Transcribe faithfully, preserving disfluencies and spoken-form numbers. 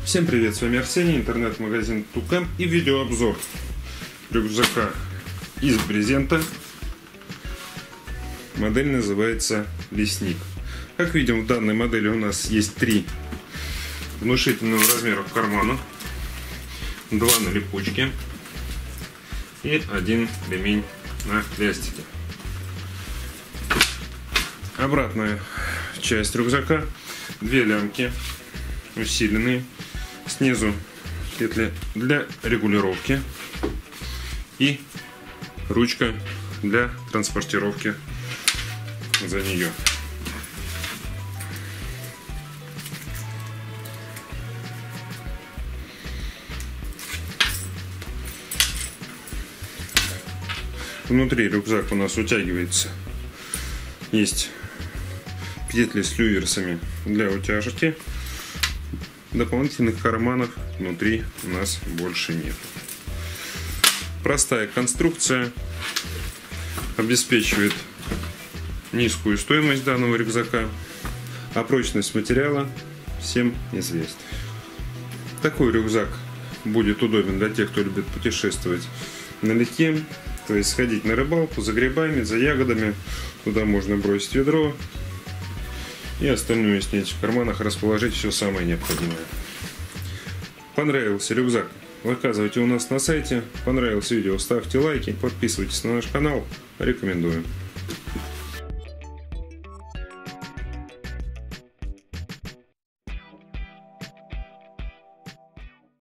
Всем привет, с вами Арсений, интернет-магазин Тукэм и видеообзор рюкзака из брезента. Модель называется Лесник. Как видим, в данной модели у нас есть три внушительного размера кармана, два на липучке и один ремень на лястике. Обратная часть рюкзака, две лямки усиленные, снизу петли для регулировки и ручка для транспортировки за нее. Внутри рюкзак у нас утягивается. Есть петли с люверсами для утяжки. Дополнительных карманов внутри у нас больше нет. Простая конструкция обеспечивает низкую стоимость данного рюкзака, а прочность материала всем известна. Такой рюкзак будет удобен для тех, кто любит путешествовать налегке, то есть сходить на рыбалку за грибами, за ягодами. Туда можно бросить ведро и остальное снять в карманах, расположить все самое необходимое. Понравился рюкзак? Заказывайте у нас на сайте. Понравилось видео? Ставьте лайки, подписывайтесь на наш канал. Рекомендую.